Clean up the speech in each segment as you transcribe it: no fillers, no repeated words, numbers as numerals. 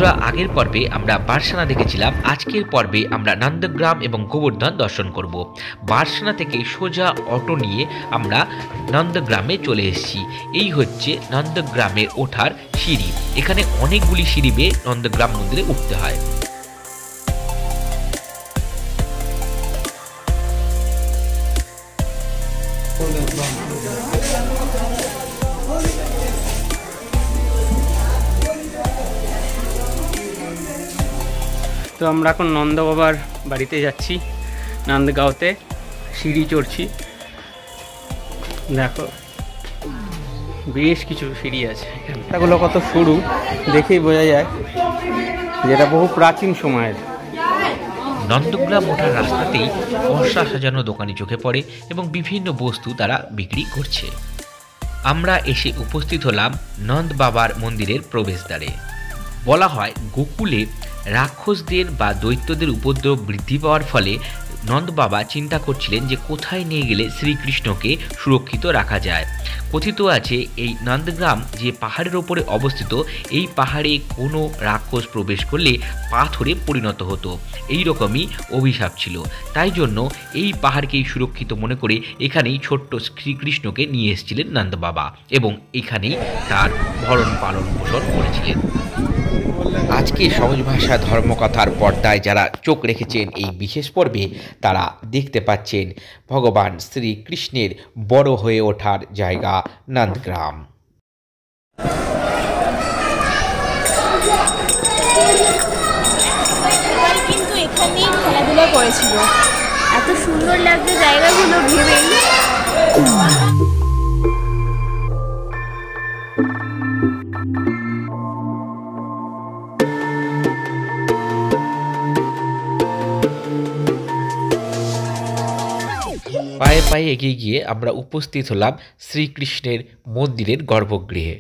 বন্ধুরা, আগের পর্বে আমরা বারসানা দেখেছিলাম। আজকের পর্বে আমরা নন্দগ্রাম এবং গোবর্ধন দর্শন করব। বারসানা থেকে সোজা অটো নিয়ে আমরা নন্দগ্রামে চলে এসেছি। এই হচ্ছে নন্দগ্রামের ওঠার সিঁড়ি। এখানে অনেকগুলি সিঁড়ি বেয়ে নন্দগ্রাম মন্দিরে উঠতে হয়। তো আমরা এখন নন্দ বাবার বাড়িতে যাচ্ছি। নন্দগাঁওতে সিঁড়ি চড়ছি। দেখো বেশ কিছু সিঁড়ি আছে। এগুলো কত সরু দেখেই বোঝা যায় যেটা বহু প্রাচীন সময়ের। নন্দগ্রাম ওঠার রাস্তাতেই বর্ষা সাজানো দোকানে চোখে পড়ে এবং বিভিন্ন বস্তু তারা বিক্রি করছে। আমরা এসে উপস্থিত হলাম নন্দ বাবার মন্দিরের প্রবেশদ্বারে। বলা হয় গোকুলে রাক্ষসদের বা দৈত্যদের উপদ্রব বৃদ্ধি পাওয়ার ফলে নন্দ বাবা চিন্তা করছিলেন যে কোথায় নিয়ে গেলে শ্রীকৃষ্ণকে সুরক্ষিত রাখা যায়। কথিত আছে এই নন্দগ্রাম যে পাহাড়ের ওপরে অবস্থিত, এই পাহাড়ে কোনো রাক্ষস প্রবেশ করলে পাথরে পরিণত হতো। এই রকমই অভিশাপ ছিল। তাই জন্য এই পাহাড়কেই সুরক্ষিত মনে করে এখানেই ছোট্ট শ্রীকৃষ্ণকে নিয়ে এসেছিলেন নন্দ বাবা এবং এখানেই তার ভরণ পালন পোষণ করেছিলেন। আজকে সহজ ভাষা ধর্মকথার পর্দায় যারা চোখ রেখেছেন এই বিশেষ পর্বে, তারা দেখতে পাচ্ছেন ভগবান শ্রীকৃষ্ণের বড় হয়ে ওঠার জায়গা নন্দগ্রাম। কিন্তু এখানেই খেলাধুলা করেছিল। এত সুন্দর লাগছে জায়গাগুলো ভেবেই। পায়ে পায়ে এগিয়ে গিয়ে আমরা উপস্থিত হলাম শ্রীকৃষ্ণের মন্দিরের গর্ভগৃহে।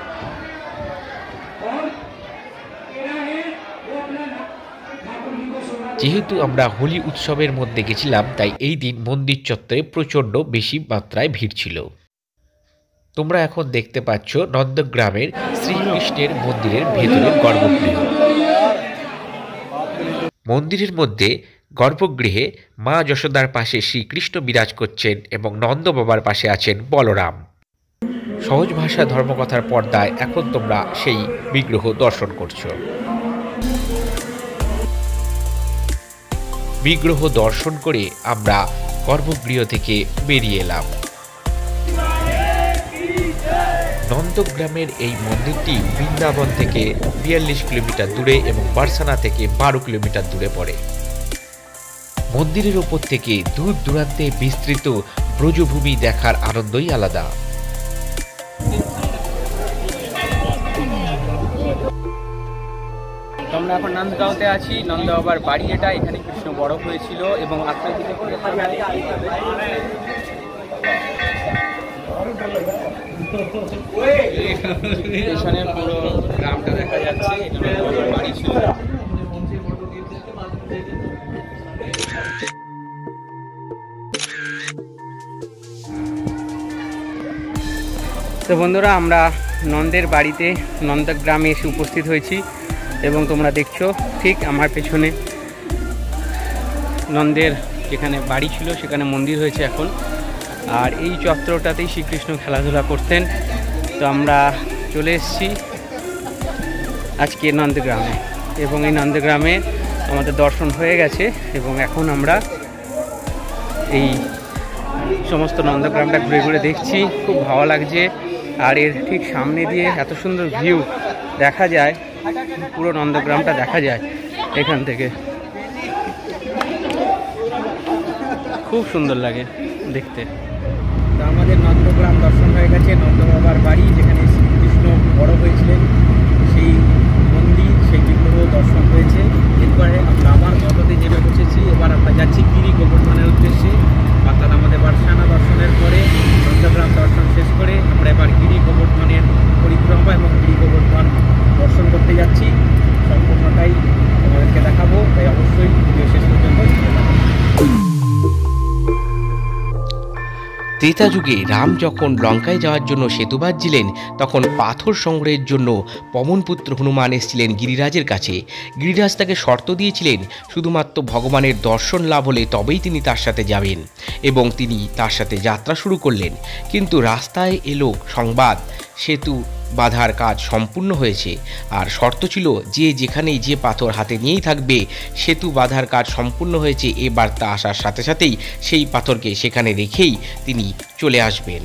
যেহেতু আমরা হোলি উৎসবের মধ্যে গেছিলাম, তাই এই দিন মন্দির চত্বরে প্রচণ্ড বেশি মাত্রায় ভিড় ছিল। তোমরা এখন দেখতে পাচ্ছ নন্দগ্রামের শ্রীকৃষ্ণের মন্দিরের ভেতরের গর্ভগৃহ। মন্দিরের মধ্যে গর্ভগৃহে মা যশোদার পাশে শ্রীকৃষ্ণ বিরাজ করছেন এবং নন্দ বাবার পাশে আছেন বলরাম। সহজ ভাষা ধর্মকথার পর্দায় এখন তোমরা সেই বিগ্রহ দর্শন করছো। বিগ্রহ দর্শন করে আমরা গর্ভগৃহ থেকে বেরিয়ে এলাম। নন্দগ্রামের এই মন্দিরটি বৃন্দাবন থেকে 42 কিলোমিটার দূরে এবং বারসানা থেকে 12 কিলোমিটার দূরে পড়ে। মন্দিরের ওপর থেকে দূর দূরান্তে বিস্তৃত ব্রজভূমি দেখার আনন্দই আলাদা। আমরা এখন নন্দগাঁওতে আছি। নন্দ বাবার বাড়ি এটা। এখানে কৃষ্ণ বড় হয়েছিল এবং পেছনে পুরো গ্রামটা দেখা যাচ্ছে। এটা নন্দ বাবার বাড়ি ছিল। তো বন্ধুরা, আমরা নন্দের বাড়িতে নন্দগ্রামে এসে উপস্থিত হয়েছি এবং তোমরা দেখছো ঠিক আমার পেছনে নন্দের যেখানে বাড়ি ছিল সেখানে মন্দির হয়েছে এখন। আর এই চত্বরটাতেই শ্রীকৃষ্ণ খেলাধুলা করতেন। তো আমরা চলে এসেছি আজকে নন্দগ্রামে এবং এই নন্দগ্রামে আমাদের দর্শন হয়ে গেছে এবং এখন আমরা এই সমস্ত নন্দগ্রামটা ঘুরে ঘুরে দেখছি। খুব ভালো লাগছে। আর এর ঠিক সামনে দিয়ে এত সুন্দর ভিউ দেখা যায়, পুরো নন্দগ্রামটা দেখা যায় এখান থেকে। খুব সুন্দর লাগে দেখতে। তো আমাদের নন্দগ্রাম দর্শন হয়ে গেছে। নন্দ বাবার বাড়ি, যেখানে শ্রীকৃষ্ণ বড় হয়েছিলেন, সেই মন্দির, সেই বিগ্রহ দর্শন হয়েছে। এরপরে আমরা আবার অটোতে নেমে বসেছি। এবার আমরা যাচ্ছি গিরি গোবর্ধনের উদ্দেশ্যে। অর্থাৎ আমাদের বারসানা দর্শনের পরে নন্দগ্রাম দর্শন শেষ করে আমরা এবার গিরি গোবর্ধনের পরিক্রমা এবং গিরি গোবর্ধন দর্শন করতে যাচ্ছি। সম্পূর্ণটাই তোমাদেরকে দেখাবো, তাই অবশ্যই ভিডিও শেষ পর্যন্ত। ত্রেতা যুগে রাম যখন লঙ্কায় যাওয়ার জন্য সেতু বাঁধছিলেন, তখন পাথর সংগ্রহের জন্য পবনপুত্র হনুমান এসেছিলেন গিরিরাজের কাছে। গিরিরাজ তাকে শর্ত দিয়েছিলেন শুধুমাত্র ভগবানের দর্শন লাভ হলে তবেই তিনি তার সাথে যাবেন, এবং তিনি তার সাথে যাত্রা শুরু করলেন। কিন্তু রাস্তায় এলো সংবাদ সেতু বাঁধার কাজ সম্পূর্ণ হয়েছে, আর শর্ত ছিল যে যেখানেই যে পাথর হাতে নিয়েই থাকবে সেতু বাঁধার কাজ সম্পূর্ণ হয়েছে এ বার্তা আসার সাথে সাথেই সেই পাথরকে সেখানে রেখেই তিনি চলে আসবেন।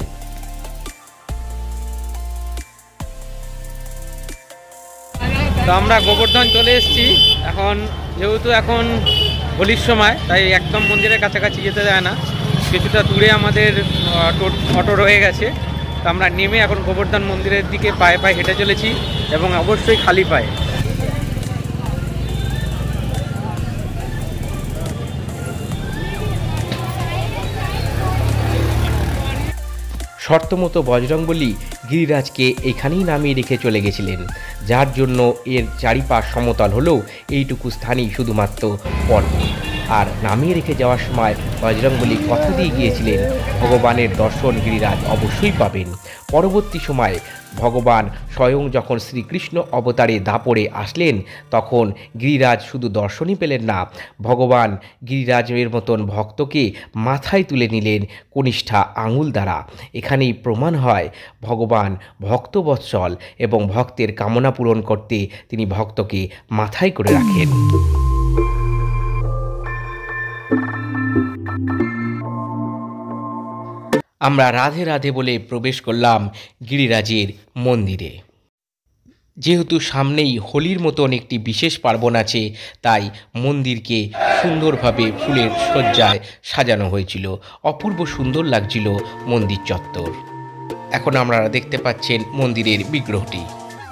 তো আমরা গোবর্ধন চলে এসেছি। যেহেতু এখন হোলির সময়, তাই একদম মন্দিরের কাছাকাছি যেতে যায় না, কিছুটা দূরে আমাদের অটো রয়ে গেছে। তো আমরা নেমে এখন গোবর্ধন মন্দিরের দিকে পায়ে পায়ে হেঁটে চলেছি, এবং অবশ্যই খালি পায়ে। শর্তমতো বজরংবলী গিরিরাজকে এখানেই নামিয়ে রেখে চলে গেছিলেন, যার জন্য এর চারিপাশ সমতল হলেও এইটুকু স্থানই শুধুমাত্র পর্বত। আর নামিয়ে রেখে যাওয়ার সময় বজরংবলী কথা দিয়ে গিয়েছিলেন ভগবানের দর্শন গিরিরাজ অবশ্যই পাবেন। পরবর্তী সময় ভগবান স্বয়ং যখন শ্রীকৃষ্ণ অবতারে দাপড়ে আসলেন, তখন গিরিরাজ শুধু দর্শনই পেলেন না, ভগবান গিরিরাজের মতন ভক্তকে মাথায় তুলে নিলেন কনিষ্ঠা আঙুল দ্বারা। এখানেই প্রমাণ হয় ভগবান ভক্তবৎসল, এবং ভক্তের কামনা পূরণ করতে তিনি ভক্তকে মাথায় করে রাখেন। আমরা রাধে রাধে বলে প্রবেশ করলাম গিরিরাজের মন্দিরে। যেহেতু সামনেই হোলির মতন একটি বিশেষ পার্বণ আছে, তাই মন্দিরকে সুন্দরভাবে ফুলের সজ্জায় সাজানো হয়েছিল। অপূর্ব সুন্দর লাগছিল মন্দির চত্বর। এখন আপনারা দেখতে পাচ্ছেন মন্দিরের বিগ্রহটি।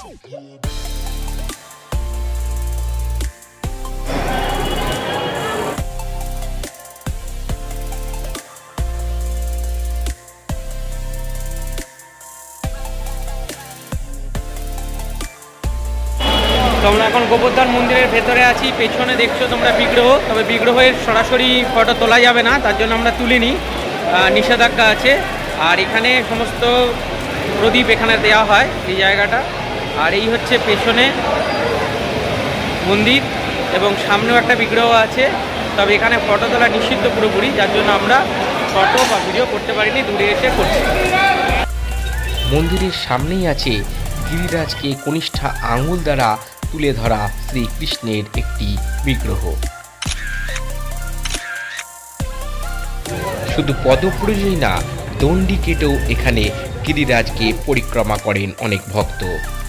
আমরা এখন গোবর্ধন মন্দিরের ভেতরে আছি। পেছনে দেখছো তোমরা বিগ্রহ, তবে বিগ্রহের সরাসরি ফটো তোলা যাবে না, তার জন্য আমরা তুলিনি, নিষেধাজ্ঞা আছে। আর এখানে সমস্ত প্রদীপ এখানে দেওয়া হয় এই জায়গাটা। আর এই হচ্ছে পেছনে মন্দির, এবং সামনেও একটা বিগ্রহ আছে, তবে এখানে ফটো তোলা নিষিদ্ধ পুরোপুরি, যার জন্য আমরা ফটো বা ভিডিও করতে পারিনি, দূরে এসে করছি। মন্দিরের সামনেই আছে গিরিরাজকে কনিষ্ঠা আঙুল দ্বারা তুলে ধরা শ্রীকৃষ্ণের একটি বিগ্রহ। শুধু পদব্রজই না, দণ্ডি কেটেও এখানে গিরিরাজকে পরিক্রমা করেন অনেক ভক্ত।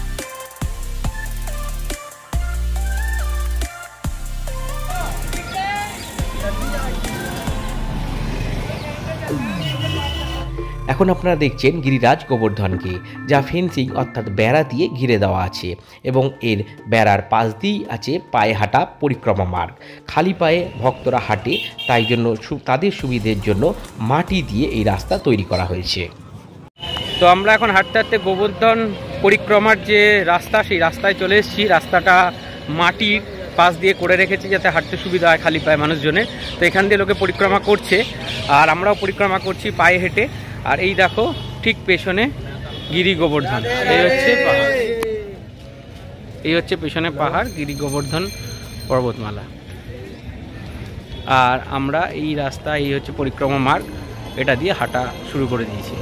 এখন আপনারা দেখছেন গিরিরাজ গোবর্ধনকে, যা ফেন্সিং অর্থাৎ বেড়া দিয়ে ঘিরে দেওয়া আছে, এবং এর বেড়ার পাশ দিয়েই আছে পায়ে হাঁটা পরিক্রমা মার্গ। খালি পায়ে ভক্তরা হাঁটে, তাই জন্য তাদের সুবিধের জন্য মাটি দিয়ে এই রাস্তা তৈরি করা হয়েছে। তো আমরা এখন হাঁটতে হাঁটতে গোবর্ধন পরিক্রমার যে রাস্তা, সেই রাস্তায় চলে এসেছি। রাস্তাটা মাটির পাশ দিয়ে করে রেখেছে যাতে হাঁটতে সুবিধা হয় খালি পায়ে মানুষজনের। তো এখান দিয়ে লোকে পরিক্রমা করছে, আর আমরাও পরিক্রমা করছি পায়ে হেঁটে। আর এই দেখো ঠিক পেছনে গিরি গোবর্ধন, এই হচ্ছে পেছনে পাহাড়, গিরি গোবর্ধন পর্বতমালা। আর আমরা এই রাস্তা, এই হচ্ছে পরিক্রমা মার্গ, এটা দিয়ে হাঁটা শুরু করে দিয়েছি।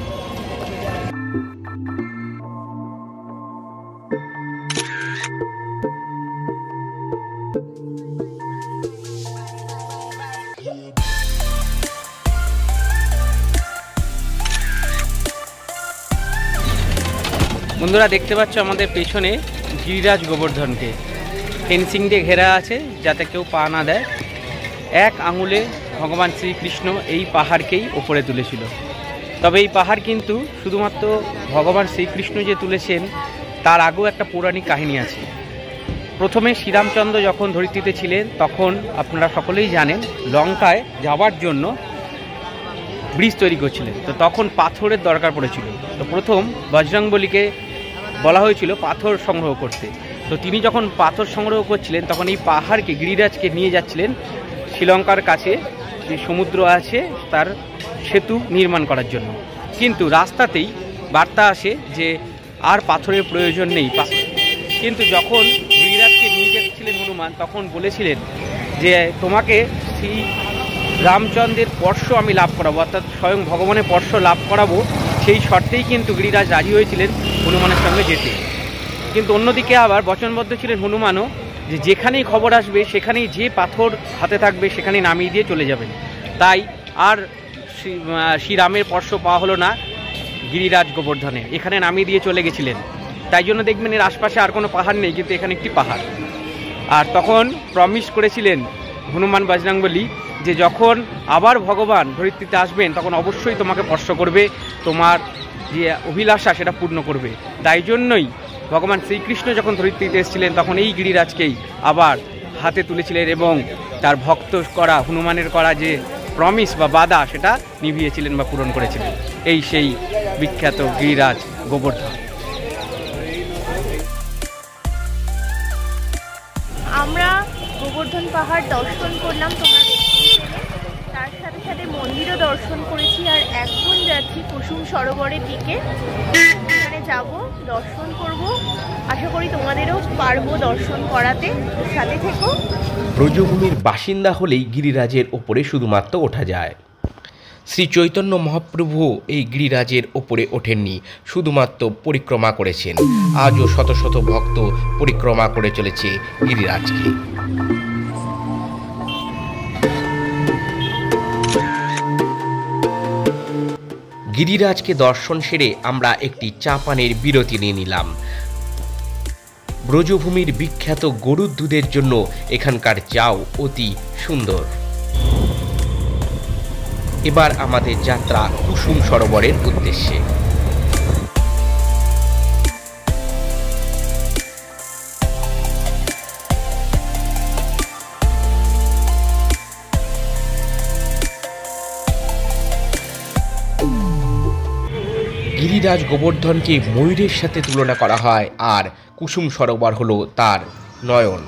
বন্ধুরা দেখতে পাচ্ছ আমাদের পেছনে গিরিরাজ গোবর্ধনকে ফেন্সিং দিয়ে ঘেরা আছে, যাতে কেউ পা না দেয়। এক আঙুলে ভগবান শ্রীকৃষ্ণ এই পাহাড়কেই ওপরে তুলেছিল। তবে এই পাহাড় কিন্তু শুধুমাত্র ভগবান শ্রীকৃষ্ণ যে তুলেছেন তার আগেও একটা পৌরাণিক কাহিনী আছে। প্রথমে শ্রীরামচন্দ্র যখন ধরিত্রীতে ছিলেন, তখন আপনারা সকলেই জানেন লঙ্কায় যাওয়ার জন্য ব্রিজ তৈরি করছিলেন। তো তখন পাথরের দরকার পড়েছিল। তো প্রথম বজরংবলীকে বলা হয়েছিল পাথর সংগ্রহ করতে। তো তিনি যখন পাথর সংগ্রহ করছিলেন, তখন এই পাহাড়কে, গিরিরাজকে নিয়ে যাচ্ছিলেন শ্রীলঙ্কার কাছে যে সমুদ্র আছে তার সেতু নির্মাণ করার জন্য। কিন্তু রাস্তাতেই বার্তা আসে যে আর পাথরের প্রয়োজন নেই। কিন্তু যখন গিরিরাজকে নিয়ে যাচ্ছিলেন হনুমান, তখন বলেছিলেন যে তোমাকে শ্রী রামচন্দ্রের স্পর্শ আমি লাভ করাবো, অর্থাৎ স্বয়ং ভগবানের স্পর্শ লাভ করাবো। সেই শর্তেই কিন্তু গিরিরাজ রাজি হয়েছিলেন হনুমানের সঙ্গে যেতে। কিন্তু অন্যদিকে আবার বচনবদ্ধ ছিলেন হনুমানও যে যেখানেই খবর আসবে সেখানেই যে পাথর হাতে থাকবে সেখানেই নামিয়ে দিয়ে চলে যাবেন। তাই আর শ্রীরামের স্পর্শ পাওয়া হলো না গিরিরাজ গোবর্ধনে, এখানে নামিয়ে দিয়ে চলে গেছিলেন। তাই জন্য দেখবেন এর আশপাশে আর কোনো পাহাড় নেই, কিন্তু এখানে একটি পাহাড়। আর তখন প্রমিস করেছিলেন হনুমান বজরংবলী যে যখন আবার ভগবান ধরিত্রীতে আসবেন তখন অবশ্যই তোমাকে স্পর্শ করবে, তোমার যে অভিলাষা সেটা পূর্ণ করবে। তাই জন্যই ভগবান শ্রীকৃষ্ণ যখন ধরিত্রীতে এসেছিলেন তখন এই গিরিরাজকেই আবার হাতে তুলেছিলেন এবং তার ভক্ত করা হনুমানের করা যে প্রমিস বা বাদা সেটা নিভিয়েছিলেন বা পূরণ করেছিলেন। এই সেই বিখ্যাত গিরিরাজ গোবর্ধন। আমরা গোবর্ধন পাহাড় দর্শন করলাম, তোমরা তার সাথে সাথে মন্দিরও দর্শন করেছি। আর এখন যাচ্ছি কুসুম সরোবরের দিকে, সেখানে যাব, দর্শন করব। আশা করি তোমাদেরও পারবো দর্শন করাতে, সাথে থেকো। ব্রজভূমির বাসিন্দা হলেই গিরিরাজের ওপরে শুধুমাত্র ওঠা যায়। শ্রী চৈতন্য মহাপ্রভু এই গিরিরাজের ওপরে ওঠেননি, শুধুমাত্র পরিক্রমা করেছেন। আজও শত শত ভক্ত পরিক্রমা করে চলেছে গিরিরাজকে। গিরিরাজকে দর্শন সেরে আমরা একটি চা পানের বিরতি নিয়ে নিলাম। ব্রজভূমির বিখ্যাত গরুর দুধের জন্য এখানকার চাও অতি সুন্দর। এবার আমাদের যাত্রা কুসুম সরোবরের উদ্দেশ্যে। গিরিরাজ গোবর্ধনকে ময়ূরের সাথে তুলনা করা হয়, আর কুসুম সরোবর হলো তার নয়ন।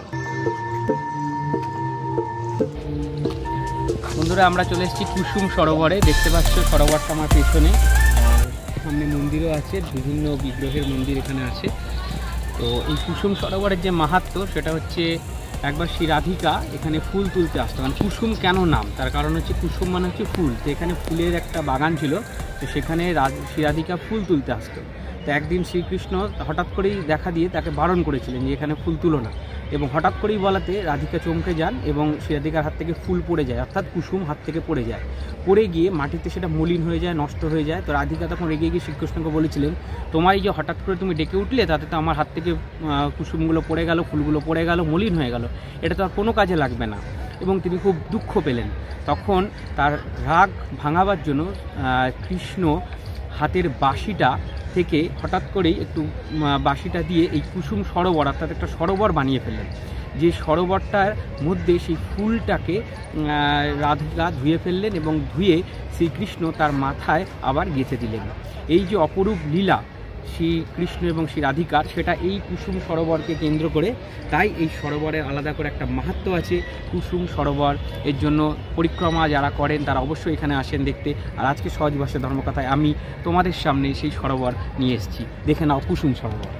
বন্ধুরা, আমরা চলে এসেছি কুসুম সরোবরে। দেখতে পাচ্ছ সরোবরটা আমার পেছনে, আর সামনে মন্দিরও আছে, বিভিন্ন বিগ্রহের মন্দির এখানে আছে। তো এই কুসুম সরোবরের যে মাহাত্ম্য সেটা হচ্ছে, একবার শ্রী রাধিকা এখানে ফুল তুলতে আসতো। মানে কুসুম কেন নাম, তার কারণ হচ্ছে কুসুম মানে হচ্ছে ফুল। তো এখানে ফুলের একটা বাগান ছিল, তো সেখানে শ্রী রাধিকা ফুল তুলতে আসতো। তো একদিন শ্রীকৃষ্ণ হঠাৎ করেই দেখা দিয়ে তাকে বারণ করেছিলেন যে এখানে ফুল তুলো না, এবং হঠাৎ করেই বলাতে রাধিকা চমকে যান এবং শ্রী রাধিকার হাত থেকে ফুল পড়ে যায়, অর্থাৎ কুসুম হাত থেকে পড়ে যায়। পড়ে গিয়ে মাটিতে সেটা মলিন হয়ে যায়, নষ্ট হয়ে যায়। তো রাধিকা তখন রেগে গিয়ে শ্রীকৃষ্ণকে বলেছিলেন, তোমার এই যে হঠাৎ করে তুমি ডেকে উঠলে, তাতে তো আমার হাত থেকে কুসুমগুলো পড়ে গেল, ফুলগুলো পড়ে গেল, মলিন হয়ে গেল, এটা তো আর কোনো কাজে লাগবে না। এবং তিনি খুব দুঃখ পেলেন। তখন তার রাগ ভাঙাবার জন্য কৃষ্ণ হাতের বাঁশিটা থেকে হঠাৎ করেই একটু বাঁশিটা দিয়ে এই কুসুম সরোবর, অর্থাৎ একটা সরোবর বানিয়ে ফেললেন। যে সরোবরটার মধ্যে সেই ফুলটাকে রাধিকা ধুয়ে ফেললেন এবং ধুয়ে শ্রীকৃষ্ণ তার মাথায় আবার গেঁথে দিলেন। এই যে অপরূপ লীলা শ্রীকৃষ্ণ এবং শ্রী রাধিকার, সেটা এই কুসুম সরোবরকে কেন্দ্র করে। তাই এই সরোবরের আলাদা করে একটা মাহাত্ম্য আছে, কুসুম সরোবর। এর জন্য পরিক্রমা যারা করেন তারা অবশ্যই এখানে আসেন দেখতে। আর আজকে সহজ ভাষায় ধর্মকথায় আমি তোমাদের সামনে সেই সরোবর নিয়ে এসেছি, দেখে নাও কুসুম সরোবর।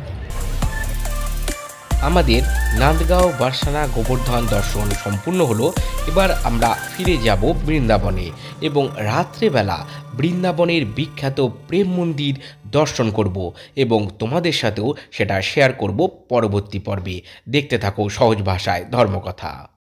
আমাদের নান্দগাঁও বারসানা গোবর্ধন দর্শন সম্পূর্ণ হলো। এবার আমরা ফিরে যাব বৃন্দাবনে এবং রাত্রেবেলা বৃন্দাবনের বিখ্যাত প্রেম মন্দির দর্শন করব এবং তোমাদের সাথেও সেটা শেয়ার করব পরবর্তী পর্বে। দেখতে থাকো সহজ ভাষায় ধর্মকথা।